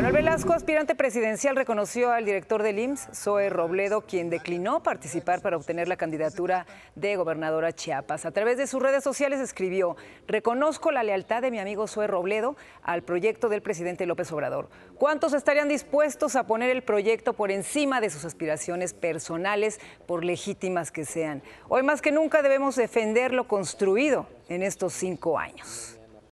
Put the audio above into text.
Manuel Velasco, aspirante presidencial, reconoció al director del IMSS, Zoé Robledo, quien declinó participar para obtener la candidatura de gobernador a Chiapas. A través de sus redes sociales escribió: reconozco la lealtad de mi amigo Zoé Robledo al proyecto del presidente López Obrador. ¿Cuántos estarían dispuestos a poner el proyecto por encima de sus aspiraciones personales, por legítimas que sean? Hoy más que nunca debemos defender lo construido en estos 5 años.